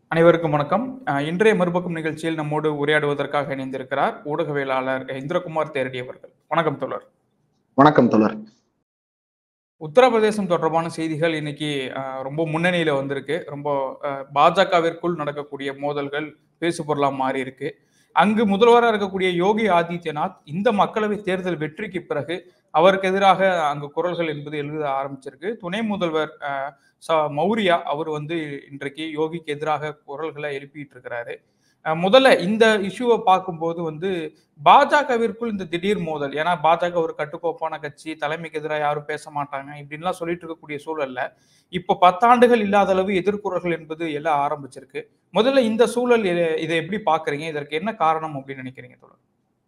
அனைவருக்கும் வணக்கம். இன்றைய மறுபக்கம் நிகழ்ச்சியில் நம்மோடு உரையாடுவதற்காக இணைந்திருக்கிறார் ஊடகவியலாளர் இந்திரகுமார் தேரடி அவர்கள். வணக்கம் தோழர். வணக்கம் தோழர். உத்தரப்பிரதேசம் தொடர்பான செய்திகள் இன்னைக்கு ரொம்ப முன்னணியில வந்திருக்கு. ரொம்ப பாஜகவிற்குள் நடக்கக்கூடிய மோதல்கள் பேசுபொருளா மாறி இருக்கு. அங்கு முதல்வராக இருக்கக்கூடிய யோகி ஆதித்யநாத் இந்த மக்களவை தேர்தல் வெற்றிக்கு பிறகு அவருக்கு எதிராக அங்கு குரல்கள் என்பது எழுத ஆரம்பிச்சிருக்கு. துணை முதல்வர் மௌரியா அவர் இன்றைக்கு யோகிக்கு எதிராக குரல்களை எழுப்பிட்டு இருக்கிறாரு. முதல்ல இந்த இஷ்யூவை பார்க்கும்போது பாஜகவிற்குள் இந்த திடீர் மோதல், ஏன்னா பாஜக ஒரு கட்டுக்கோப்பான கட்சி, தலைமைக்கு எதிராக யாரும் பேச மாட்டாங்க இப்படின்லாம் சொல்லிட்டு இருக்கக்கூடிய சூழல்ல இப்ப 10 ஆண்டுகள் இல்லாத அளவு எதிர்குறல்கள் என்பது எல்லாம் ஆரம்பிச்சிருக்கு. முதல்ல இந்த சூழல் இதை எப்படி பாக்குறீங்க? இதற்கு என்ன காரணம் அப்படின்னு நினைக்கிறீங்க தோழர்?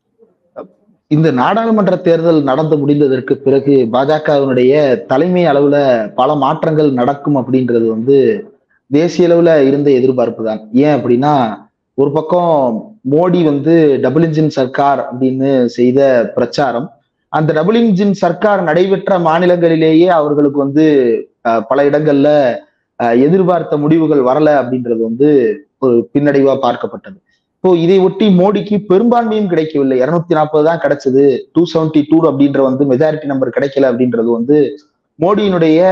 இந்த நாடாளுமன்ற தேர்தல் நடந்து முடிந்ததற்கு பிறகு பாஜகவினுடைய தலைமை அளவுல பல மாற்றங்கள் நடக்கும் அப்படின்றது தேசிய அளவுல இருந்த எதிர்பார்ப்பு தான். ஏன் அப்படின்னா, ஒரு பக்கம் மோடி டபுள் இன்ஜின் சர்க்கார் அப்படின்னு செய்த பிரச்சாரம், அந்த டபுள் இன்ஜின் சர்க்கார் நடைபெற்ற மாநிலங்களிலேயே அவர்களுக்கு பல இடங்கள்ல எதிர்பார்த்த முடிவுகள் வரல அப்படின்றது ஒரு பின்னடைவா பார்க்கப்பட்டது. இப்போ இதை ஒட்டி மோடிக்கு பெரும்பான்மையும் கிடைக்கவில்லை. 240 தான் கிடைச்சது. 272 அப்படின்ற மெஜாரிட்டி நம்பர் கிடைக்கல அப்படின்றது மோடியினுடைய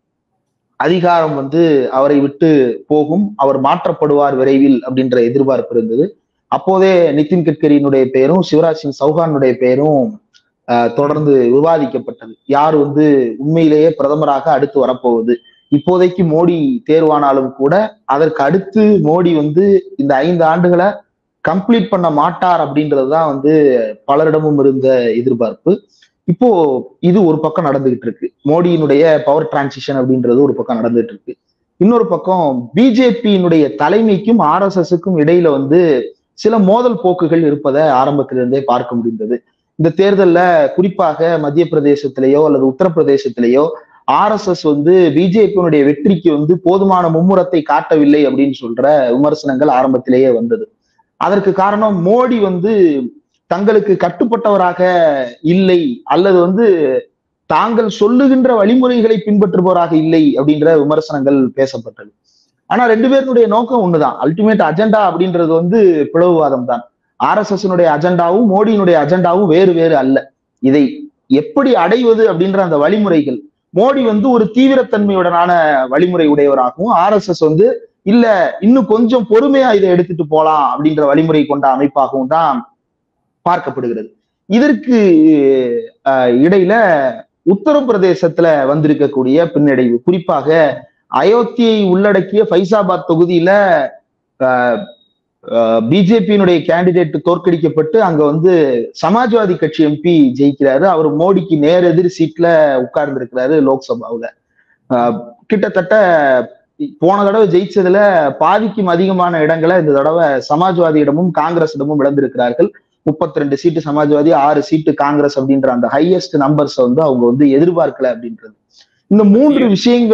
அதிகாரம் அவரை விட்டு போகும், அவர் மாற்றப்படுவார் விரைவில் அப்படின்ற எதிர்பார்ப்பு இருந்தது. அப்போதே நிதின் கட்கரியினுடைய பெயரும் சிவராஜ் சிங் சௌஹானுடைய பெயரும் தொடர்ந்து விவாதிக்கப்பட்டது. யார் உண்மையிலேயே பிரதமராக அடுத்து வரப்போவது. இப்போதைக்கு மோடி தேர்வானாலும் கூட அதற்கு அடுத்து மோடி இந்த 5 ஆண்டுகளை கம்ப்ளீட் பண்ண மாட்டார் அப்படின்றதுதான் பலரிடமும் இருந்த எதிர்பார்ப்பு. இப்போ இது ஒரு பக்கம் நடந்துகிட்டு இருக்கு. மோடியினுடைய பவர் டிரான்சிஷன் அப்படின்றது ஒரு பக்கம் நடந்துட்டு இருக்கு. இன்னொரு பக்கம் பிஜேபியினுடைய தலைமைக்கும் RSSக்கும் இடையில சில மோதல் போக்குகள் இருப்பதை ஆரம்பத்திலிருந்தே பார்க்க முடிந்தது. இந்த தேர்தல்ல குறிப்பாக மத்திய பிரதேசத்திலேயோ அல்லது உத்தரப்பிரதேசத்திலேயோ RSS பிஜேபியினுடைய வெற்றிக்கு போதுமான மும்முரத்தை காட்டவில்லை அப்படின்னு சொல்ற விமர்சனங்கள் ஆரம்பத்திலேயே வந்தது. அதற்கு காரணம் மோடி தங்களுக்கு கட்டுப்பட்டவராக இல்லை, அல்லது தாங்கள் சொல்லுகின்ற வழிமுறைகளை பின்பற்றுபவராக இல்லை அப்படின்ற விமர்சனங்கள் பேசப்பட்டது. ஆனா 2 பேருடைய நோக்கம் ஒண்ணுதான். அல்டிமேட் அஜெண்டா அப்படின்றது பிளவுவாதம் தான். RSSனுடைய அஜெண்டாவும் மோடியினுடைய அஜெண்டாவும் வேறு வேறு அல்ல. இதை எப்படி அடைவது அப்படின்ற அந்த வழிமுறைகள், மோடி ஒரு தீவிரத்தன்மையுடனான வழிமுறை உடையவராகவும், RSS இல்ல இன்னும் கொஞ்சம் பொறுமையா இதை எடுத்துட்டு போலாம் அப்படின்ற வழிமுறை கொண்ட அமைப்பாகவும் தான் பார்க்கப்படுகிறது. இதற்கு இடையில உத்தரப்பிரதேசத்துல வந்திருக்கக்கூடிய பின்னடைவு, குறிப்பாக அயோத்தியை உள்ளடக்கிய ஃபைசாபாத் தொகுதியில பிஜேபியினுடைய கேண்டிடேட் தோற்கடிக்கப்பட்டு அங்க சமாஜ்வாதி கட்சி MP ஜெயிக்கிறாரு. அவர் மோடிக்கு நேர் எதிர் சீட்ல உட்கார்ந்து இருக்கிறாரு லோக்சபாவுல. கிட்டத்தட்ட போன தடவை ஜெயிச்சதுல பாதிக்கும் அதிகமான இடங்களை இந்த தடவை சமாஜ்வாதியிடமும் காங்கிரஸிடமும் இழந்திருக்கிறார்கள். 32 சீட்டு சமாஜ்வாதி, 6 சீட்டு காங்கிரஸ் அப்படின்ற அந்த ஹையஸ்ட் நம்பர்ஸ் அவங்க எதிர்பார்க்கல அப்படின்றது. இந்த 3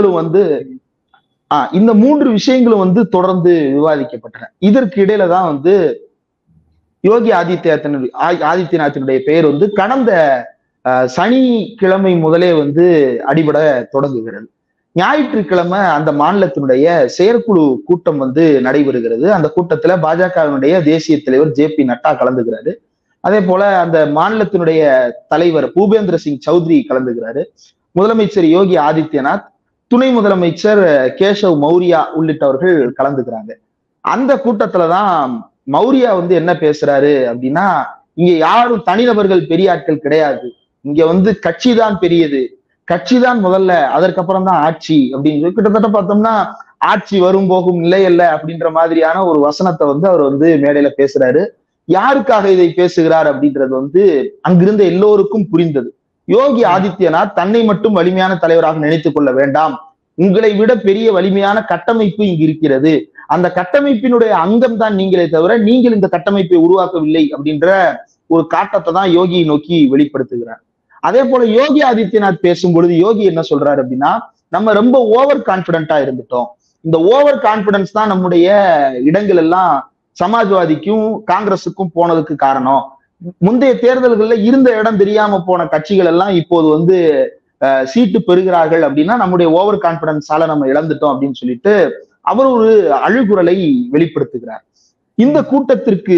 விஷயங்களும் தொடர்ந்து விவாதிக்கப்பட்டன. இதற்கு இடையில தான் யோகி ஆதித்யநாத்தினுடைய பெயர் கடந்த சனிக்கிழமை முதலே அடிபட தொடங்குகிறது. ஞாயிற்றுக்கிழமை அந்த மாநிலத்தினுடைய செயற்குழு கூட்டம் நடைபெறுகிறது. அந்த கூட்டத்துல பாஜகவினுடைய தேசிய தலைவர் JP நட்டா கலந்துகிறாரு. அதே போல அந்த மாநிலத்தினுடைய தலைவர் பூபேந்திர சிங் சௌத்ரி கலந்துகிறாரு. முதலமைச்சர் யோகி ஆதித்யநாத், துணை முதலமைச்சர் கேசவ் மௌரியா உள்ளிட்டவர்கள் கலந்துக்கிறாங்க. அந்த கூட்டத்துலதான் மௌரியா என்ன பேசுறாரு அப்படின்னா, இங்க யாரும் தனிநபர்கள் பெரிய ஆட்கள் கிடையாது, இங்க கட்சி தான் பெரியது, கட்சி தான் முதல்ல, அதற்கப்புறம் தான் ஆட்சி அப்படின்னு கிட்டத்தட்ட பார்த்தோம்னா ஆட்சி வரும் போகும் நிலை அல்ல அப்படின்ற மாதிரியான ஒரு வசனத்தை அவர் மேடையில பேசுறாரு. யாருக்காக இதை பேசுகிறார் அப்படின்றது அங்கிருந்த எல்லோருக்கும் புரிந்தது. யோகி ஆதித்யநாத் தன்னை மட்டும் வலிமையான தலைவராக நினைத்துக் கொள்ள வேண்டாம், உங்களை விட பெரிய வலிமையான கட்டமைப்பு இங்கு இருக்கிறது, அந்த கட்டமைப்பினுடைய அங்கம் தான் நீங்களே தவிர நீங்கள் இந்த கட்டமைப்பை உருவாக்கவில்லை அப்படின்ற ஒரு காட்டத்தை தான் யோகியை நோக்கி வெளிப்படுத்துகிறார். அதே போல யோகி ஆதித்யநாத் பேசும்பொழுது யோகி என்ன சொல்றாரு அப்படின்னா, நம்ம ரொம்ப ஓவர் கான்பிடென்டா இருந்துட்டோம், இந்த ஓவர் கான்பிடன்ஸ் தான் நம்முடைய இடங்கள் எல்லாம் சமாஜ்வாதிக்கும் காங்கிரஸுக்கும் போனதுக்கு காரணம். முந்தைய தேர்தல்கள்ல இருந்த இடம் தெரியாம போன கட்சிகள் எல்லாம் இப்போது சீட்டு பெறுகிறார்கள் அப்படின்னா நம்முடைய ஓவர் கான்பிடன்ஸால நம்ம இழந்துட்டோம் அப்படின்னு சொல்லிட்டு அவர் ஒரு அழுகுரலை வெளிப்படுத்துகிறார். இந்த கூட்டத்திற்கு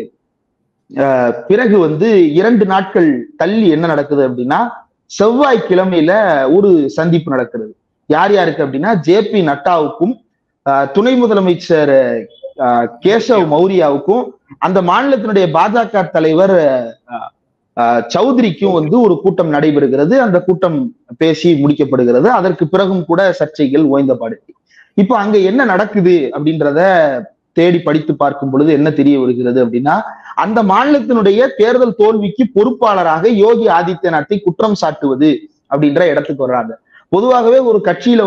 பிறகு 2 நாட்கள் தள்ளி என்ன நடக்குது அப்படின்னா, செவ்வாய்க்கிழமையில ஒரு சந்திப்பு நடக்கிறது. யார் யாருக்கு அப்படின்னா, ஜே.பி. நட்டாவுக்கும் துணை முதலமைச்சர் கேசவ் மௌரியாவுக்கும் அந்த மாநிலத்தினுடைய பாஜக தலைவர் சௌத்ரிக்கும் ஒரு கூட்டம் நடைபெறுகிறது. அந்த கூட்டம் பேசி முடிக்கப்படுகிறது. அதற்கு பிறகும் கூட சர்ச்சைகள் ஓய்ந்தபாடு. இப்ப அங்க என்ன நடக்குது அப்படின்றத தேடி படித்து பார்க்கும் பொழுது என்ன தெரிய வருகிறது அப்படின்னா, அந்த மாநிலத்தினுடைய தேர்தல் தோல்விக்கு பொறுப்பாளராக யோகி ஆதித்யநாத்தை குற்றம் சாட்டுவது அப்படின்ற இடத்துக்கு வர்றாங்க. பொதுவாகவே ஒரு கட்சியில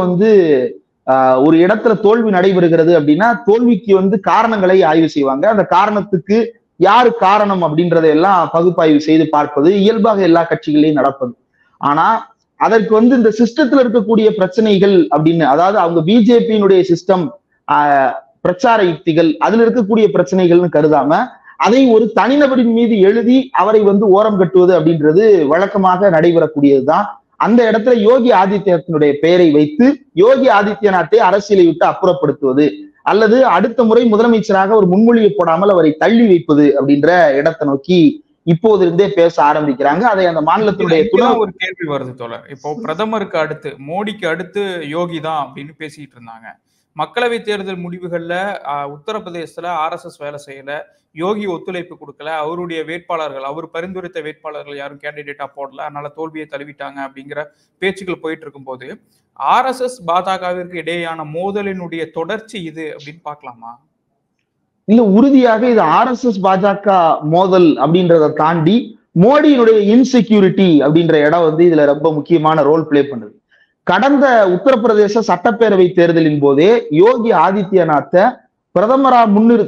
ஒரு இடத்துல தோல்வி நடைபெறுகிறது அப்படின்னா தோல்விக்கு காரணங்களை ஆய்வு செய்வாங்க. அந்த காரணத்துக்கு யாரு காரணம் அப்படின்றதையெல்லாம் பகுப்பாய்வு செய்து பார்ப்பது இயல்பாக எல்லா கட்சிகளையும் நடப்பது. ஆனா அதற்கு இந்த சிஸ்டத்துல இருக்கக்கூடிய பிரச்சனைகள் அப்படின்னு, அதாவது அவங்க பிஜேபியினுடைய சிஸ்டம் பிரச்சார யுக்திகள் அதுல இருக்கக்கூடிய பிரச்சனைகள்னு கருதாம அதை ஒரு தனிநபரின் மீது எழுதி அவரை ஓரம் கட்டுவது அப்படின்றது வழக்கமாக நடைபெறக்கூடியதுதான். அந்த இடத்துல யோகி ஆதித்யநாத்தினுடைய பெயரை வைத்து யோகி ஆதித்யநாத்தை அரசியலை விட்டு அப்புறப்படுத்துவது அல்லது அடுத்த முறை முதலமைச்சராக ஒரு முன்மொழியை போடாமல் அவரை தள்ளி வைப்பது அப்படின்ற இடத்தை நோக்கி இப்போது இருந்தே பேச ஆரம்பிக்கிறாங்க. அதை அந்த மாநிலத்தினுடைய ஒரு கேள்வி வருது தோழர். இப்போ பிரதமருக்கு அடுத்து மோடிக்கு அடுத்து யோகி தான் அப்படின்னு பேசிட்டு இருந்தாங்க. மக்களவை தேர்தல் முடிவுகள்ல உத்தரப்பிரதேசத்துல RSS வேலை செய்யல, யோகி ஒத்துழைப்பு கொடுக்கல, அவருடைய வேட்பாளர்கள் அவர் பரிந்துரைத்த வேட்பாளர்கள் யாரும் கேண்டிடேட்டா போடல, அதனால தோல்வியை தழுவிட்டாங்க அப்படிங்கிற பேச்சுக்கள் போயிட்டு இருக்கும் போது RSS பாஜகவிற்கு இடையேயான மோதலினுடைய தொடர்ச்சி இது அப்படின்னு பார்க்கலாமா? இல்ல, உறுதியாக இது RSS பாஜக மோதல் அப்படின்றத தாண்டி மோடியினுடைய இன்செக்யூரிட்டி அப்படின்ற இடம் இதுல ரொம்ப முக்கியமான ரோல் பிளே பண்ணுது. கடந்த உத்தரப்பிரதேச சட்டப்பேரவை தேர்தலின் போதே யோகி ஆதித்யநாத்த பிரதமரா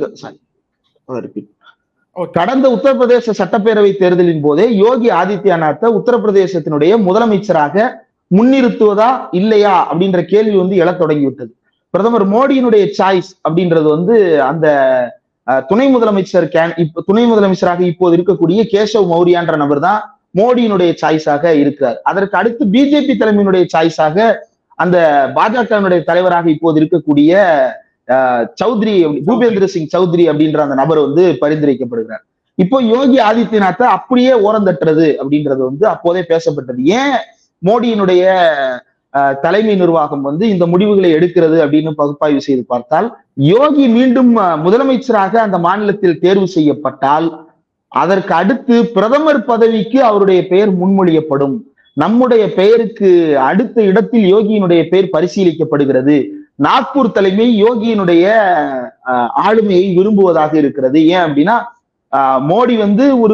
கடந்த உத்தரப்பிரதேச சட்டப்பேரவை தேர்தலின் போதே யோகி ஆதித்யநாத்த உத்தரப்பிரதேசத்தினுடைய முதலமைச்சராக முன்னிறுத்துவதா இல்லையா அப்படின்ற கேள்வி எழத் தொடங்கிவிட்டது. பிரதமர் மோடியினுடைய சாய்ஸ் அப்படின்றது அந்த துணை முதலமைச்சராக இப்போது இருக்கக்கூடிய கேசவ் மௌரியான்ற நபர் தான் மோடியினுடைய சாய்ஸாக இருக்கிறார். அதற்கு அடுத்து பிஜேபி தலைமையினுடைய சாய்ஸாக அந்த பாஜகவினுடைய தலைவராக இப்போது இருக்கக்கூடிய சௌத்ரி பூபேந்திர சிங் சௌத்ரி அப்படின்ற அந்த நபர் பரிந்துரைக்கப்படுகிறார். இப்போ யோகி ஆதித்யநாத்தை அப்படியே ஓரந்தட்டுறது அப்படின்றது அப்போதே பேசப்பட்டது. ஏன் மோடியினுடைய தலைமை நிர்வாகம் இந்த முடிவுகளை எடுக்கிறது அப்படின்னு பகுப்பாய்வு செய்து பார்த்தால், யோகி மீண்டும் முதலமைச்சராக அந்த மாநிலத்தில் தேர்வு செய்யப்பட்டால் அதற்கு அடுத்து பிரதமர் பதவிக்கு அவருடைய பெயர் முன்மொழியப்படும். நம்முடைய பெயருக்கு அடுத்த இடத்தில் யோகியினுடைய பெயர் பரிசீலிக்கப்படுகிறது. நாக்பூர் தலைமை யோகியினுடைய ஆளுமையை விரும்புவதாக இருக்கிறது. ஏன் அப்படின்னா மோடி ஒரு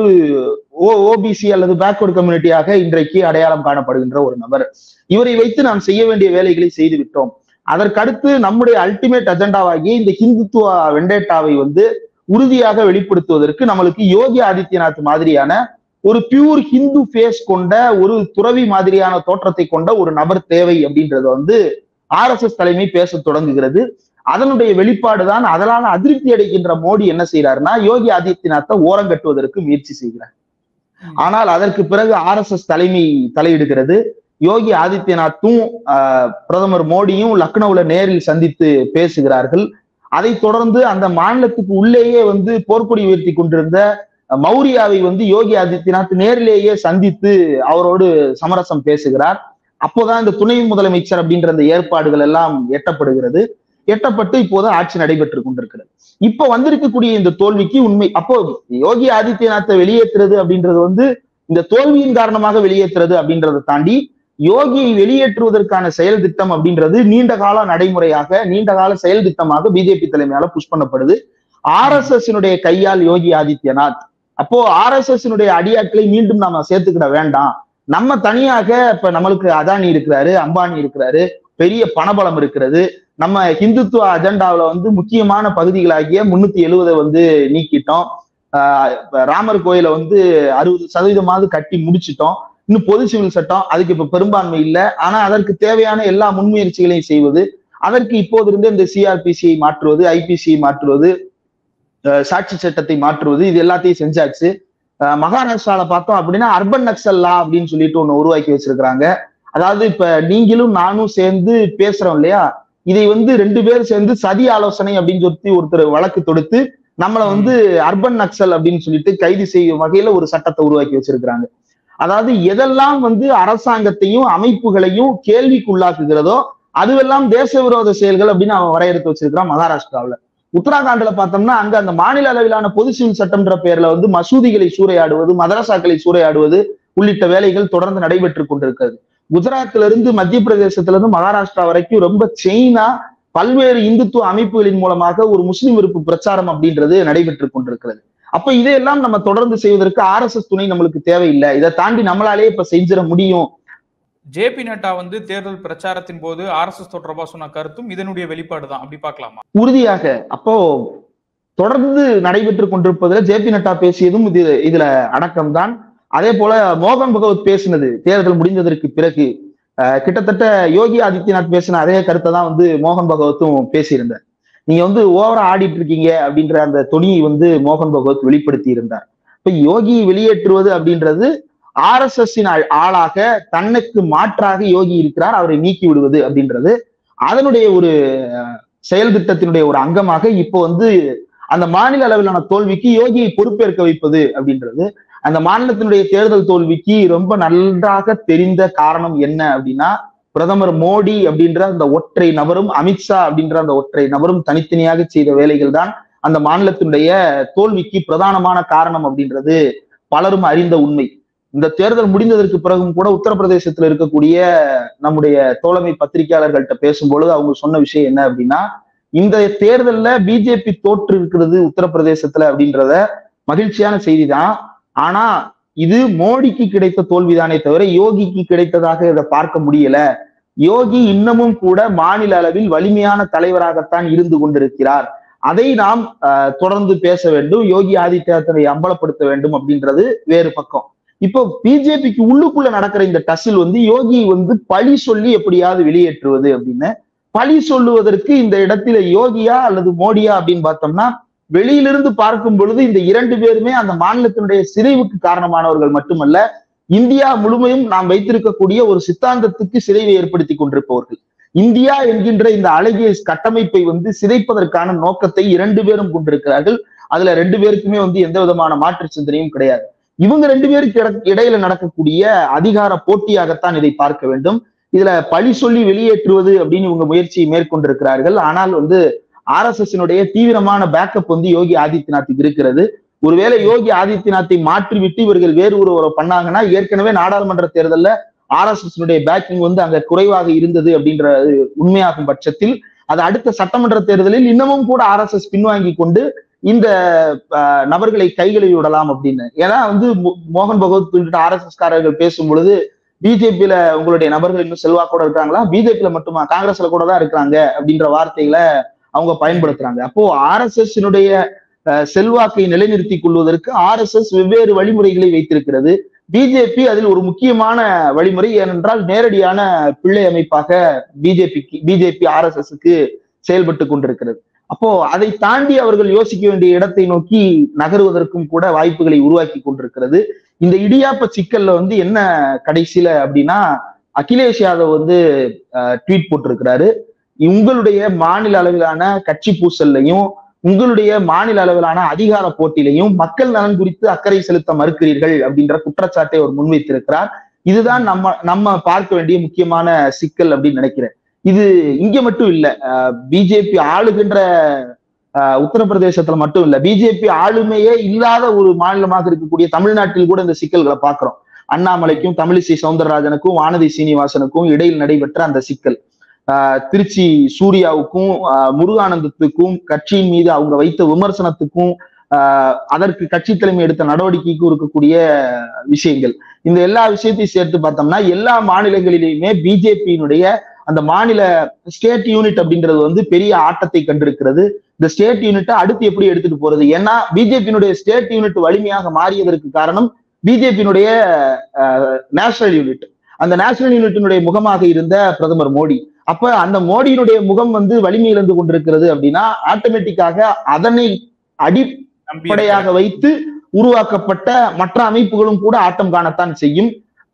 ஓபிசி அல்லது பேக்வர்ட் கம்யூனிட்டியாக இன்றைக்கு அடையாளம் காணப்படுகின்ற ஒரு நபர். இவரை வைத்து நாம் செய்ய வேண்டிய வேலைகளை செய்து விட்டோம். அதற்கடுத்து நம்முடைய அல்டிமேட் அஜெண்டாவாகிய இந்த ஹிந்துத்துவ வெண்டேட்டாவை உறுதியாக வெளிப்படுத்துவதற்கு நம்மளுக்கு யோகி ஆதித்யநாத் மாதிரியான ஒரு பியூர் ஹிந்து ஃபேஸ் கொண்ட ஒரு துறவி மாதிரியான தோற்றத்தை கொண்ட ஒரு நபர் தேவை அப்படின்றது RSS தலைமை பேச தொடங்குகிறது. அதனுடைய வெளிப்பாடுதான். அதனால அதிருப்தி அடைகின்ற மோடி என்ன செய்யறாருன்னா யோகி ஆதித்யநாத்தை ஓரங்கட்டுவதற்கு முயற்சி செய்கிறார். ஆனால் அதற்கு பிறகு RSS தலைமை தலையிடுகிறது. யோகி ஆதித்யநாத்தும் பிரதமர் மோடியும் லக்னோவில் நேரில் சந்தித்து பேசுகிறார்கள். அதை தொடர்ந்து அந்த மாநிலத்துக்கு உள்ளேயே போர்க்கொடி உயர்த்தி கொண்டிருந்த மௌரியாவை யோகி ஆதித்யநாத் நேரிலேயே சந்தித்து அவரோடு சமரசம் பேசுகிறார். அப்போதான் இந்த துணை முதலமைச்சர் அப்படின்ற அந்த ஏற்பாடுகள் எல்லாம் எட்டப்படுகிறது. எட்டப்பட்டு இப்போது ஆட்சி நடைபெற்று கொண்டிருக்கிறது. இப்போ வந்திருக்கக்கூடிய இந்த தோல்விக்கு அப்போ யோகி ஆதித்யநாத்தை வெளியேற்றுறது அப்படின்றது இந்த தோல்வியின் காரணமாக வெளியேற்றுறது அப்படின்றத தாண்டி யோகியை வெளியேற்றுவதற்கான செயல் திட்டம் அப்படின்றது நீண்ட கால நடைமுறையாக நீண்ட கால செயல் திட்டமாக பிஜேபி தலைமையால புஷ் பண்ணப்படுது. RSS கையால் யோகி ஆதித்யநாத் அப்போ RSS அடியாட்களை மீண்டும் நாம சேர்த்துக்கிட வேண்டாம். நம்ம தனியாக இப்ப நம்மளுக்கு அதானி இருக்கிறாரு, அம்பானி இருக்கிறாரு, பெரிய பணபலம் இருக்கிறது. நம்ம ஹிந்துத்துவ அஜெண்டாவில முக்கியமான பகுதிகளாகிய 370 நீக்கிட்டோம். ராமர் கோயிலை 60% கட்டி முடிச்சிட்டோம். இன்னும் பொது சிவில் சட்டம் அதுக்கு இப்ப பெரும்பான்மை இல்லை. ஆனா அதற்கு தேவையான எல்லா முன்முயற்சிகளையும் செய்வது, அதற்கு இப்போது இருந்து இந்த CRPCயை மாற்றுவது, IPCயை மாற்றுவது, சாட்சி சட்டத்தை மாற்றுவது, இது எல்லாத்தையும் செஞ்சாச்சு. மகாராஷ்டிரால பார்த்தோம் அப்படின்னா அர்பன் நக்சல் லா அப்படின்னு சொல்லிட்டு ஒண்ணு உருவாக்கி வச்சிருக்கிறாங்க. அதாவது இப்ப நீங்களும் நானும் சேர்ந்து பேசுறோம் இல்லையா, இதை வந்து 2 பேர் சேர்ந்து சதி ஆலோசனை அப்படின்னு சொல்லி ஒருத்தர் வழக்கு தொடுத்து நம்மளை வந்து அர்பன் நக்சல் அப்படின்னு சொல்லிட்டு கைது செய்யும் வகையில ஒரு சட்டத்தை உருவாக்கி வச்சிருக்கிறாங்க. அதாவது எதெல்லாம் வந்து அரசாங்கத்தையும் அமைப்புகளையும் கேள்விக்குள்ளாக்குகிறதோ அதுவெல்லாம் தேச விரோத செயல்கள் அப்படின்னு அவன் வரையறுத்து வச்சிருக்கிறான் மகாராஷ்டிராவில. உத்தராகண்ட்ல பார்த்தோம்னா அங்க அந்த மாநில அளவிலான பொது சிவில் சட்டம்ன்ற பேர்ல வந்து மசூதிகளை சூறையாடுவது, மதரசாக்களை சூறையாடுவது உள்ளிட்ட வேலைகள் தொடர்ந்து நடைபெற்று கொண்டிருக்கிறது. குஜராத்ல இருந்து மத்திய பிரதேசத்துல இருந்து மகாராஷ்டிரா வரைக்கும் ரொம்ப செயினா பல்வேறு இந்துத்துவ அமைப்புகளின் மூலமாக ஒரு முஸ்லிம் வெறுப்பு பிரச்சாரம் அப்படின்றது நடைபெற்று கொண்டிருக்கிறது. அப்ப இதையெல்லாம் நம்ம தொடர்ந்து செய்வதற்கு RSS துணை நம்மளுக்கு தேவையில்லை, இதை தாண்டி நம்மளாலே இப்ப செஞ்சிட முடியும். ஜேபி நட்டா வந்து தேர்தல் பிரச்சாரத்தின் போது RSS தொடர்பா சொன்ன கருத்தும் இதனுடைய வெளிப்பாடு தான், அப்படி பார்க்கலாமா? உறுதியாக. அப்போ தொடர்ந்து நடைபெற்று கொண்டிருப்பதுல ஜேபி நட்டா பேசியதும் இதுல அடக்கம் தான். அதே போல மோகன் பகவத் பேசினது தேர்தல் முடிந்ததற்கு பிறகு கிட்டத்தட்ட யோகி ஆதித்யநாத் பேசின அதே கருத்தை தான் வந்து மோகன் பகவத்தும் பேசியிருந்தார். நீங்க வந்து ஓவரா ஆடிட்டு இருக்கீங்க அப்படின்ற அந்த தொனியை வந்து மோகன் பகவத் வெளிப்படுத்தி இருந்தார். இப்ப யோகி வெளியேற்றுவது அப்படின்றது RSS-இன் ஆளாக தன்னுக்கு மாற்றாக யோகி இருக்கிறார், அவரை நீக்கி விடுவது அப்படின்றது அதனுடைய ஒரு செயல் திட்டத்தினுடைய ஒரு அங்கமாக இப்போ வந்து அந்த மாநில அளவிலான தோல்விக்கு யோகியை பொறுப்பேற்க வைப்பது அப்படின்றது. அந்த மாநிலத்தினுடைய தேர்தல் தோல்விக்கு ரொம்ப நன்றாக தெரிந்த காரணம் என்ன அப்படின்னா, பிரதமர் மோடி அப்படின்ற அந்த ஒற்றை நபரும் அமித்ஷா அப்படின்ற அந்த ஒற்றை நபரும் தனித்தனியாக செய்த வேலைகள் தான் அந்த மாநிலத்தினுடைய தோல்விக்கு பிரதானமான காரணம் அப்படின்றது பலரும் அறிந்த உண்மை. இந்த தேர்தல் முடிந்ததற்கு பிறகும் கூட உத்தரப்பிரதேசத்துல இருக்கக்கூடிய நம்முடைய தோழமை பத்திரிகையாளர்கள்ட்ட பேசும்பொழுது அவங்க சொன்ன விஷயம் என்ன அப்படின்னா, இந்த தேர்தல்ல பிஜேபி தோற்று இருக்கிறது உத்தரப்பிரதேசத்துல அப்படின்றத மகிழ்ச்சியான செய்தி தான். ஆனா இது மோடிக்கு கிடைத்த தோல்விதானே தவிர யோகிக்கு கிடைத்ததாக இதை பார்க்க முடியல. யோகி இன்னமும் கூட மாநில அளவில் வலிமையான தலைவராகத்தான் இருந்து கொண்டிருக்கிறார். அதை நாம் தொடர்ந்து பேச வேண்டும், யோகி ஆதித்யநாத்தை அம்பலப்படுத்த வேண்டும் அப்படின்றது வேறு பக்கம். இப்போ பிஜேபிக்கு உள்ளுக்குள்ள நடக்கிற இந்த டசில் வந்து யோகி வந்து பழி சொல்லி எப்படியாவது வெளியேற்றுவது அப்படின்னு. பழி சொல்லுவதற்கு இந்த இடத்துல யோகியா அல்லது மோடியா அப்படின்னு பார்த்தோம்னா, வெளியிலிருந்து பார்க்கும் பொழுது இந்த 2 பேருமே அந்த மாநிலத்தினுடைய சிதைவுக்கு காரணமானவர்கள் மட்டுமல்ல, இந்தியா முழுமையும் நாம் வைத்திருக்கக்கூடிய ஒரு சித்தாந்தத்துக்கு சிதைவை ஏற்படுத்தி கொண்டிருப்பவர்கள். இந்தியா என்கின்ற இந்த அழகிய கட்டமைப்பை வந்து சிதைப்பதற்கான நோக்கத்தை 2 பேரும் கொண்டிருக்கிறார்கள். அதுல 2 பேருக்குமே வந்து எந்த விதமான மாற்று சிந்தனையும் கிடையாது. இவங்க 2 பேருக்கு இடையில நடக்கக்கூடிய அதிகார போட்டியாகத்தான் இதை பார்க்க வேண்டும். இதுல பழி சொல்லி வெளியேற்றுவது அப்படின்னு இவங்க முயற்சியை மேற்கொண்டிருக்கிறார்கள். ஆனால் வந்து RSS-இனுடைய தீவிரமான பேக்கப் வந்து யோகி ஆதித்யநாத்துக்கு இருக்கிறது. ஒருவேளை யோகி ஆதித்யநாத்தை மாற்றிவிட்டு இவர்கள் வேறு ஒருவரை பண்ணாங்கன்னா, ஏற்கனவே நாடாளுமன்ற தேர்தல்ல RSS-இனுடைய பேக்கிங் வந்து அங்க குறைவாக இருந்தது அப்படின்றது உண்மையாகும் பட்சத்தில் அது அடுத்த சட்டமன்ற தேர்தலில் இன்னமும் கூட RSS பின்வாங்கி கொண்டு இந்த நபர்களை கைகளை விடலாம் அப்படின்னு. ஏன்னா வந்து மோகன் பகவத் உள்ளிட்ட RSS-காரர்கள் பேசும் பொழுது, பிஜேபியில உங்களுடைய நபர்கள் இன்னும் செல்வாக்கோட இருக்காங்களா, பிஜேபியில மட்டுமா, காங்கிரஸ்ல கூட தான் இருக்கிறாங்க அப்படின்ற வார்த்தைகளை அவங்க பயன்படுத்துறாங்க. அப்போ RSS-இனுடைய செல்வாக்கை நிலைநிறுத்திக் கொள்வதற்கு RSS வெவ்வேறு வழிமுறைகளை வைத்திருக்கிறது. பிஜேபி அதில் ஒரு முக்கியமான வழிமுறை, ஏனென்றால் நேரடியான பிள்ளை அமைப்பாக பிஜேபி RSS-க்கு செயல்பட்டு கொண்டிருக்கிறது. அப்போ அதை தாண்டி அவர்கள் யோசிக்க வேண்டிய இடத்தை நோக்கி நகருவதற்கும் கூட வாய்ப்புகளை உருவாக்கி கொண்டிருக்கிறது. இந்த இடியாப்ப சிக்கல்ல வந்து என்ன கடைசியில அப்படின்னா, அகிலேஷ் யாதவ் வந்து ட்வீட் போட்டிருக்கிறாரு, உங்களுடைய மாநில அளவிலான கட்சி பூசல்லையும் உங்களுடைய மாநில அளவிலான அதிகார போட்டியிலையும் மக்கள் நலன் குறித்து அக்கறை செலுத்த மறுக்கிறீர்கள் அப்படின்ற குற்றச்சாட்டை அவர் முன்வைத்திருக்கிறார். இதுதான் நம்ம பார்க்க வேண்டிய முக்கியமான சிக்கல் அப்படின்னு நினைக்கிறேன். இது இங்க மட்டும் இல்ல, பிஜேபி ஆளுகின்ற உத்தரப்பிரதேசத்துல மட்டும் இல்ல, பிஜேபி ஆளுமையே இல்லாத ஒரு மாநிலமாக இருக்கக்கூடிய தமிழ்நாட்டில் கூட இந்த சிக்கல்களை பார்க்கிறோம். அண்ணாமலைக்கும் தமிழிசை சவுந்தரராஜனுக்கும் வானதி சீனிவாசனுக்கும் இடையில் நடைபெற்ற அந்த சிக்கல், திருச்சி சூர்யாவுக்கும் முருகானந்தத்துக்கும் கட்சியின் மீது அவங்க வைத்த விமர்சனத்துக்கும் அதற்கு கட்சி தலைமை எடுத்த நடவடிக்கைக்கும் இருக்கக்கூடிய விஷயங்கள், இந்த எல்லா விஷயத்தையும் சேர்த்து பார்த்தோம்னா எல்லா மாநிலங்களிலேயுமே பிஜேபியினுடைய அந்த மாநில ஸ்டேட் யூனிட் அப்படின்றது வந்து பெரிய ஆட்டத்தை கண்டிருக்கிறது. இந்த ஸ்டேட் யூனிட்டை அடுத்து எப்படி எடுத்துட்டு போறது? ஏன்னா பிஜேபியினுடைய ஸ்டேட் யூனிட் வலிமையாக மாறியதற்கு காரணம் பிஜேபியினுடைய நேஷனல் யூனிட். அந்த நேஷனல் யூனிட்டினுடைய முகமாக இருந்த பிரதமர் மோடி. அப்ப அந்த மோடியினுடைய முகம் வந்து வலிமை இழந்து கொண்டிருக்கிறது அப்படின்னா ஆட்டோமேட்டிக்காக அதனை அடிப்படையாக வைத்து உருவாக்கப்பட்ட மற்ற அமைப்புகளும் கூட ஆட்டம் காணத்தான் செய்யும்.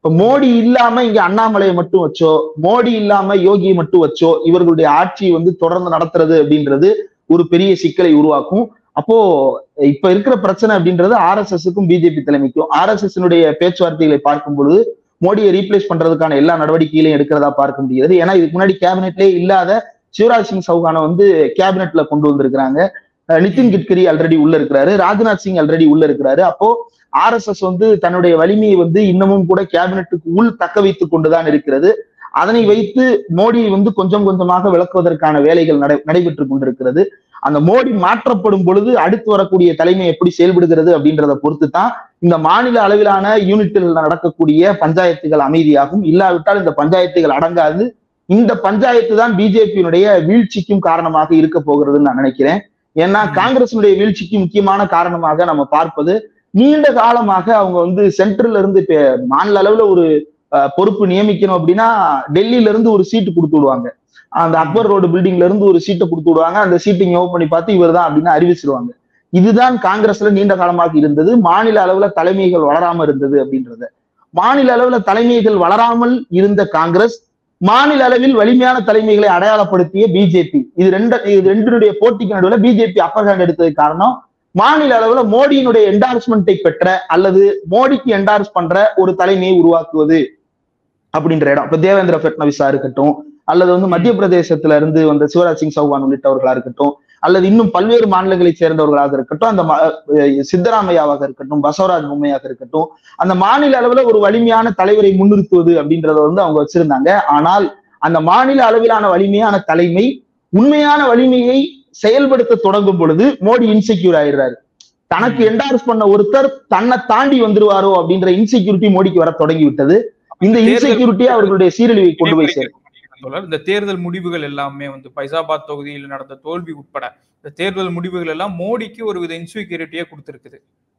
இப்ப மோடி இல்லாம இங்க அண்ணாமலையை மட்டும் வச்சோ, மோடி இல்லாம யோகியை மட்டும் வச்சோ இவர்களுடைய ஆட்சியை வந்து தொடர்ந்து நடத்துறது அப்படின்றது ஒரு பெரிய சிக்கலை உருவாக்கும். அப்போ இப்ப இருக்கிற பிரச்சனை அப்படின்றது RSSக்கும் பிஜேபி தலைமைக்கும். RSS பேச்சுவார்த்தைகளை பார்க்கும் பொழுது மோடியை ரீப்ளேஸ் பண்றதுக்கான எல்லா நடவடிக்கைகளையும் எடுக்கிறதா பார்க்க முடியாது. ஏன்னா இதுக்கு முன்னாடி கேபினெட்லேயே இல்லாத சிவராஜ் சிங் சௌகானை வந்து கேபினெட்ல கொண்டு வந்திருக்கிறாங்க. நிதின் கட்கரி ஆல்ரெடி உள்ள இருக்கிறாரு, ராஜ்நாத் சிங் ஆல்ரெடி உள்ள இருக்கிறாரு. அப்போ RSS வந்து தன்னுடைய வலிமையை வந்து இன்னமும் கூட கேபினெட்டுக்கு உள் தக்க வைத்துக் கொண்டுதான் இருக்கிறது. அதனை வைத்து மோடியை வந்து கொஞ்சம் கொஞ்சமாக விளக்குவதற்கான வேலைகள் நடைபெற்றுக் கொண்டிருக்கிறது. அந்த மோடி மாற்றப்படும் பொழுது அடுத்து வரக்கூடிய தலைமை எப்படி செயல்படுகிறது அப்படின்றத பொறுத்து தான் இந்த மாநில அளவிலான யூனிட்டில் நடக்கக்கூடிய பஞ்சாயத்துகள் அமைதியாகும். இல்லாவிட்டால் இந்த பஞ்சாயத்துகள் அடங்காது. இந்த பஞ்சாயத்து தான் பிஜேபியினுடைய வீழ்ச்சிக்கும் காரணமாக இருக்க போகிறதுன்னு நான் நினைக்கிறேன். ஏன்னா காங்கிரசினுடைய வீழ்ச்சிக்கு முக்கியமான காரணமாக நம்ம பார்ப்பது, நீண்ட காலமாக அவங்க வந்து சென்ட்ரல்ல இருந்து மாநில அளவுல ஒரு பொறுப்பு நியமிக்கணும் அப்படின்னா டெல்லியில இருந்து ஒரு சீட்டு கொடுத்து விடுவாங்க. அந்த அக்பர் ரோடு பில்டிங்ல இருந்து ஒரு சீட்டை கொடுத்து விடுவாங்க. அந்த சீட்டை ஓப்பன் பண்ணி பார்த்து இவர் தான் அப்படின்னு அறிவிச்சிருவாங்க. இதுதான் காங்கிரஸ்ல நீண்ட காலமாக இருந்தது. மாநில அளவுல தலைமைகள் வளராம இருந்தது அப்படின்றத. மாநில அளவுல தலைமைகள் வளராமல் இருந்த காங்கிரஸ் மாநில அளவில் வலிமையான தலைமைகளை அடையாளப்படுத்திய பிஜேபி, இது ரெண்டுடைய போட்டிக்கு நடுவில் பிஜேபி அப்பர் ஹேண்ட் எடுத்ததுக்கு காரணம் மாநில அளவுல மோடியினுடைய என்டார்ஸ்மெண்ட்டை பெற்ற அல்லது மோடிக்கு என்டார்ஸ் பண்ற ஒரு தலைமையை உருவாக்குவது அப்படின்ற இடம். இப்ப தேவேந்திர பட்னவிஸா இருக்கட்டும், அல்லது வந்து மத்திய பிரதேசத்துல இருந்து வந்த சிவராஜ் சிங் சௌகான் உள்ளிட்டவர்களா இருக்கட்டும், அல்லது இன்னும் பல்வேறு மாநிலங்களை சேர்ந்தவர்களாக இருக்கட்டும், அந்த சித்தராமையாவாக இருக்கட்டும், பசவராஜ் பொம்மையாக இருக்கட்டும், அந்த மாநில அளவுல ஒரு வலிமையான தலைவரை முன்னிறுத்துவது அப்படின்றத வந்து அவங்க வச்சிருந்தாங்க. ஆனால் அந்த மாநில அளவிலான வலிமையான தலைமை உண்மையான வலிமையை செயல்படுத்த தொடங்கும் பொழுது மோடி இன்செக்யூர் ஆயிடுறாரு. தனக்கு என்டார்ஸ் பண்ண ஒருத்தர் தன்னை தாண்டி வந்துருவாரோ அப்படின்ற இன்செக்யூரிட்டி மோடிக்கு வர தொடங்கி விட்டது. இந்த இன்செக்யூரிட்டியை அவர்களுடைய சீரழிவை கொண்டு போய் சேர்க்கும். இந்த தேர்தல் முடிவுகள் எல்லாமே வந்து பைசாபாத் தொகுதியில் நடந்த தோல்வி உட்பட இந்த தேர்தல் முடிவுகள் எல்லாம் மோடிக்கு ஒரு வித இன்செக்யூரிட்டியை கொடுத்திருக்குது.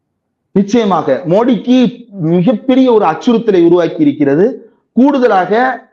நிச்சயமாக மோடிக்கு மிகப்பெரிய ஒரு அச்சுறுத்தலை உருவாக்கி இருக்கிறது. கூடுதலாக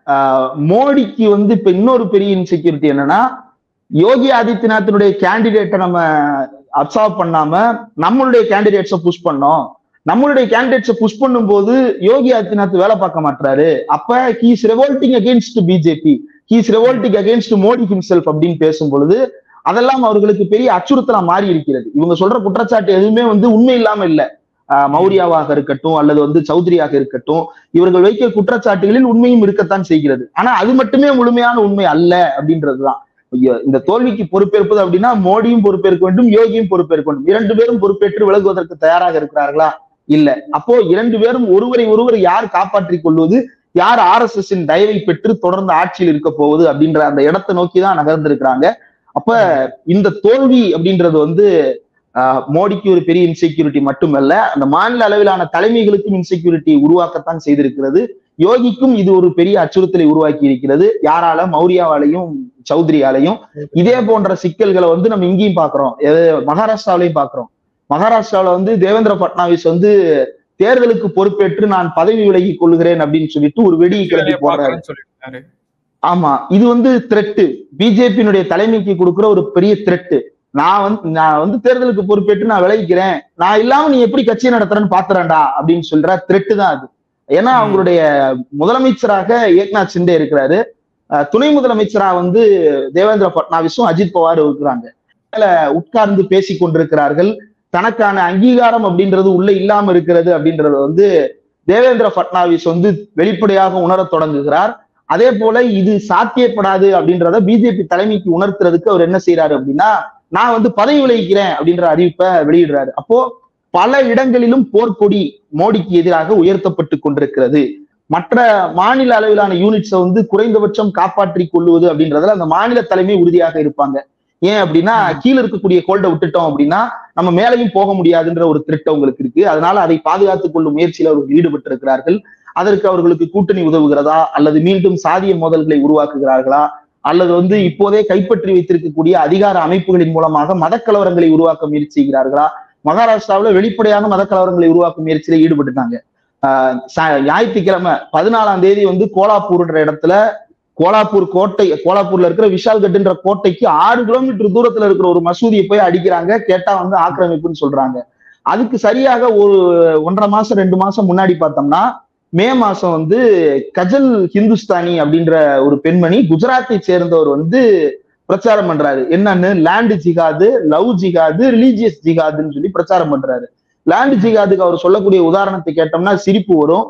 மோடிக்கு வந்து இப்ப இன்னொரு பெரிய இன்செக்யூரிட்டி என்னன்னா, யோகி ஆதித்யநாத்தினுடைய கேண்டிடேட்டை நம்ம அப்சர்வ் பண்ணாம நம்மளுடைய கேண்டிடேட்ஸை புஷ் பண்ணோம். நம்மளுடைய கேண்டிடேட்ஸை புஷ் பண்ணும் போது யோகி ஆதித்யநாத் வேலை பார்க்க மாட்டாரு. அப்ப he is revolting against BJP, he is revolting against Modi himself அப்படின்னு பேசும் பொழுது அதெல்லாம் அவர்களுக்கு பெரிய அச்சுறுத்தலா மாறி இருக்கிறது. இவங்க சொல்ற குற்றச்சாட்டு எதுவுமே வந்து உண்மை இல்லாம இல்ல. மௌரியாவாக இருக்கட்டும் அல்லது வந்து சௌத்ரியாக இருக்கட்டும், இவர்கள் வைக்கிற குற்றச்சாட்டுகளில் உண்மையும் இருக்கத்தான் செய்கிறது. ஆனா அது மட்டுமே முழுமையான உண்மை அல்ல அப்படின்றதுதான். இந்த தோல்விக்கு பொறுப்பேற்பது அப்படின்னா மோடியும் பொறுப்பேற்க வேண்டும், யோகியும் பொறுப்பேற்க வேண்டும். இரண்டு பேரும் பொறுப்பேற்று விலகுவதற்கு தயாராக இருக்கிறார்களா? இல்ல. அப்போ இரண்டு பேரும் ஒருவரை ஒருவர் யார் காப்பாற்றிக் கொள்வது, யார் RSSன் தயவை பெற்று தொடர்ந்து ஆட்சியில் இருக்க போவது அப்படின்ற அந்த இடத்தை நோக்கிதான் நகர்ந்திருக்கிறாங்க. அப்ப இந்த தோல்வி அப்படின்றது வந்து மோடிக்கு ஒரு பெரிய இன்செக்யூரிட்டி மட்டுமல்ல, அந்த மாநில அளவிலான தலைமைகளுக்கும் இன்செக்யூரிட்டி உருவாக்கத்தான் செய்திருக்கிறது. யோகிக்கும் இது ஒரு பெரிய அச்சுறுத்தலை உருவாக்கி இருக்கிறது. யாரால? மௌரியாவாலையும் சௌத்ரியாலையும். இதே போன்ற சிக்கல்களை வந்து நம்ம இங்கேயும் பாக்குறோம், மகாராஷ்டிராவிலையும் பாக்குறோம். மகாராஷ்டிராவில வந்து தேவேந்திர பட்னாவிஸ் வந்து தேர்தலுக்கு பொறுப்பேற்று நான் பதவி விலகி கொள்கிறேன் அப்படின்னு சொல்லிட்டு ஒரு வெடியை கிளப்பி போடுறாரு. ஆமா, இது வந்து த்ரெட்டு, பிஜேபியினுடைய தலைமைக்கு கொடுக்குற ஒரு பெரிய த்ரெட்டு. நான் வந்து தேர்தலுக்கு பொறுப்பேற்று நான் விலகிக்கிறேன், நான் இல்லாம நீ எப்படி கட்சியை நடத்துறேன்னு பாத்துறேன்டா அப்படின்னு சொல்ற த்ரெட்டு தான் அது. ஏன்னா அவங்களுடைய முதலமைச்சராக ஏக்நாத் சிண்டே இருக்கிறாரு, துணை முதலமைச்சரா வந்து தேவேந்திர பட்னாவிஸும் அஜித் பவார் இருக்கிறாங்க. உட்கார்ந்து பேசி கொண்டிருக்கிறார்கள். தனக்கான அங்கீகாரம் அப்படின்றது உள்ள இல்லாம இருக்கிறது அப்படின்றது வந்து தேவேந்திர பட்னாவிஸ் வந்து வெளிப்படையாக உணரத் தொடங்குகிறார். அதே போல இது சாத்தியப்படாது அப்படின்றத பிஜேபி தலைமைக்கு உணர்த்துறதுக்கு அவர் என்ன செய்யறாரு அப்படின்னா, நான் வந்து பதவி விலகிக்கிறேன் அப்படின்ற அறிவிப்பை வெளியிடுறாரு. அப்போ பல இடங்களிலும் போர்க்கொடி மோடிக்கு எதிராக உயர்த்தப்பட்டு கொண்டிருக்கிறது. மற்ற மாநில அளவிலான யூனிட்ஸை வந்து குறைந்தபட்சம் காப்பாற்றி கொள்ளுவது அப்படின்றதுல அந்த மாநில தலைமை உறுதியாக இருப்பாங்க. ஏன் அப்படின்னா, கீழே இருக்கக்கூடிய கோல்டை விட்டுட்டோம் அப்படின்னா நம்ம மேலையும் போக முடியாதுன்ற ஒரு திட்டம் உங்களுக்கு இருக்கு. அதனால அதை பாதுகாத்துக் கொள்ளும் முயற்சியில் அவர்கள் ஈடுபட்டு இருக்கிறார்கள். அதற்கு அவர்களுக்கு கூட்டணி உதவுகிறதா, அல்லது மீண்டும் சாதிய மோதல்களை உருவாக்குகிறார்களா, அல்லது வந்து இப்போதே கைப்பற்றி வைத்திருக்கக்கூடிய அதிகார அமைப்புகளின் மூலமாக மதக்கலவரங்களை உருவாக்க முயற்சி செய்கிறார்களா? மகாராஷ்டிராவில் வெளிப்படையான மதக்கலவரங்களை உருவாக்கும் முயற்சியில ஈடுபட்டுட்டாங்க. ஞாயிற்றுக்கிழமை 14ஆம் தேதி வந்து கோலாப்பூர்ன்ற இடத்துல, கோலாப்பூர்ல இருக்கிற விஷால்கட்ன்ற கோட்டைக்கு 6 கிலோமீட்டர் தூரத்துல இருக்கிற ஒரு மசூதியை போய் அடிக்கிறாங்க. கேட்டா வந்து ஆக்கிரமிப்புன்னு சொல்றாங்க. அதுக்கு சரியாக ஒரு 1.5 மாசம் 2 மாசம் முன்னாடி பார்த்தோம்னா மே மாசம் வந்து கஜல் ஹிந்துஸ்தானி அப்படின்ற ஒரு பெண்மணி குஜராத்தை சேர்ந்தவர் வந்து பிரச்சாரம் பண்றாரு. என்னன்னு லேண்ட் ஜிகாது, லவ் ஜிகாது, ரிலீஜியஸ் ஜிகாதுன்னு சொல்லி பிரச்சாரம் பண்றாரு. லேண்ட் ஜிகாதுக்கு அவர் சொல்லக்கூடிய உதாரணத்தை கேட்டோம்னா சிரிப்பு வரும்.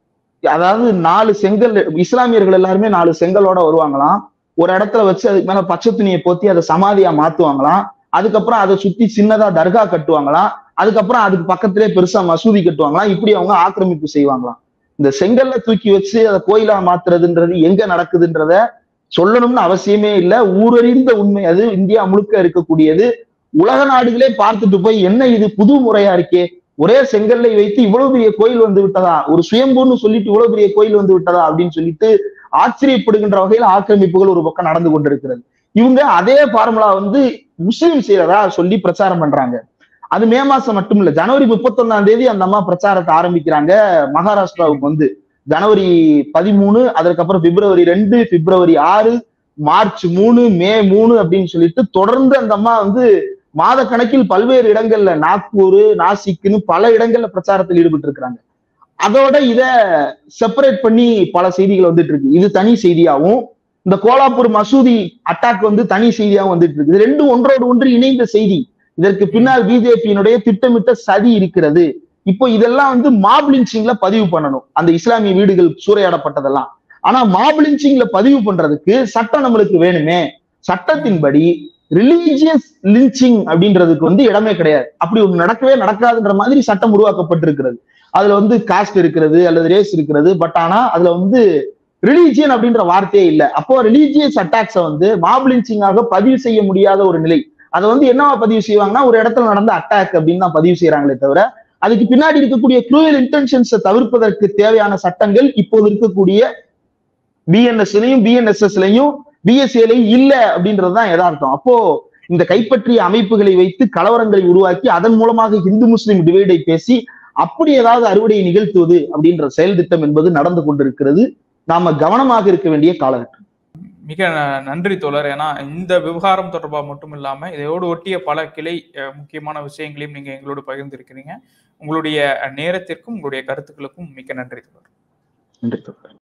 அதாவது 4 செங்கல், இஸ்லாமியர்கள் எல்லாருமே 4 செங்கலோட வருவாங்களாம். ஒரு இடத்துல வச்சு அதுக்கு மேல பச்சை துணியை போத்தி அதை சமாதியா மாத்துவாங்களாம். அதுக்கப்புறம் அதை சுத்தி சின்னதா தர்கா கட்டுவாங்களாம். அதுக்கப்புறம் அதுக்கு பக்கத்திலே பெருசா மசூதி கட்டுவாங்களாம். இப்படி அவங்க ஆக்கிரமிப்பு செய்வாங்களாம். இந்த செங்கல்ல தூக்கி வச்சு அதை கோயிலா மாத்துறதுன்றது எங்க நடக்குதுன்றத சொல்லணும்னு அவசியமே இல்லை. ஊரறிந்த உண்மை அது. இந்தியா முழுக்க இருக்கக்கூடியது. உலக நாடுகளே பார்த்துட்டு போய் என்ன இது புது முறையா இருக்கே, ஒரே செங்கல்லை வைத்து இவ்வளவு பெரிய கோயில் வந்து விட்டதா, ஒரு சுயம்புன்னு சொல்லிட்டு இவ்வளவு பெரிய கோயில் வந்து விட்டதா அப்படின்னு சொல்லிட்டு ஆச்சரியப்படுகின்ற வகையில் ஆக்கிரமிப்புகள் ஒரு பக்கம் நடந்து கொண்டிருக்கிறது. இவங்க அதே ஃபார்முலா வந்து முஸ்லீம் செய்யறதா சொல்லி பிரச்சாரம் பண்றாங்க. அது மே மாசம் மட்டும் இல்ல, ஜனவரி 31 அந்த அம்மா பிரச்சாரத்தை ஆரம்பிக்கிறாங்க. மகாராஷ்டிராவுக்கு வந்து ஜனவரி 13, அதற்கப்புறம் பிப்ரவரி 2, பிப்ரவரி 6, மார்ச் 3, மே 3 அப்படின்னு சொல்லிட்டு தொடர்ந்து அந்த அம்மா வந்து மாத கணக்கில் பல்வேறு இடங்கள்ல, நாக்பூர், நாசிக்னு பல இடங்கள்ல பிரச்சாரத்தில் ஈடுபட்டு இருக்கிறாங்க. அதோட இத செப்பரேட் பண்ணி பல செய்திகள் வந்துட்டு இருக்கு. இது தனி செய்தியாவும், இந்த கோலாப்பூர் மசூதி அட்டாக் வந்து தனி செய்தியாவும் வந்துட்டு இருக்கு. இது ரெண்டும் ஒன்றோடு ஒன்று இணைந்த செய்தி. இதற்கு பின்னால் பிஜேபியினுடைய திட்டமிட்ட சதி இருக்கிறது. இப்போ இதெல்லாம் வந்து மாப் லிஞ்சிங்ல பதிவு பண்ணணும், அந்த இஸ்லாமிய வீடுகள் சூறையாடப்பட்டதெல்லாம். ஆனா மாப் லிஞ்சிங்ல பதிவு பண்றதுக்கு சட்டம் நம்மளுக்கு வேணுமே. சட்டத்தின்படி ரிலீஜியஸ் லிஞ்சிங் அப்படின்றதுக்கு வந்து இடமே கிடையாது. அப்படி ஒரு நடக்கவே நடக்காதுன்ற மாதிரி சட்டம் உருவாக்கப்பட்டிருக்கிறது. அதுல வந்து காஸ்ட் இருக்கிறது அல்லது ரேஸ் இருக்கிறது. பட் ஆனா அதுல வந்து ரிலீஜியன் அப்படின்ற வார்த்தையே இல்லை. அப்போ ரிலீஜியஸ் அட்டாக்ஸ வந்து மாப் லிஞ்சிங்காக பதிவு செய்ய முடியாத ஒரு நிலை. அதை வந்து என்னவா பதிவு செய்வாங்கன்னா, ஒரு இடத்துல நடந்த அட்டாக் அப்படின்னு தான் பதிவு செய்யறாங்களே தவிர, அதுக்கு பின்னாடி இருக்கக்கூடிய க்ரூயல் இன்டென்ஷன்ஸை தவிர்ப்பதற்கு தேவையான சட்டங்கள் இப்போது இருக்கக்கூடிய பிஎன்எஸ்லயும் பிஎன்எஸ்எஸ்லயும் பிஎஸ்ஏலையும் இல்ல அப்படின்றதுதான் யதார்த்தம். அப்போ இந்த கைப்பற்றிய அமைப்புகளை வைத்து கலவரங்களை உருவாக்கி அதன் மூலமாக இந்து முஸ்லிம் டிவைடை பேசி அப்படி ஏதாவது அறுவடையை நிகழ்த்துவது அப்படின்ற செயல் திட்டம் என்பது நடந்து கொண்டிருக்கிறது. நாம கவனமாக இருக்க வேண்டிய காலகட்டம். மிக நன்றி தோழர். ஏன்னா இந்த விவகாரம் தொடர்பாக மட்டும் இல்லாம இதையோடு ஒட்டிய பல கிளை முக்கியமான விஷயங்களையும் நீங்க எங்களோடு பகிர்ந்திருக்கிறீங்க. உங்களுடைய நேரத்திற்கும் உங்களுடைய கருத்துக்களுக்கும் மிக்க நன்றி தோழர். நன்றி தோழர்.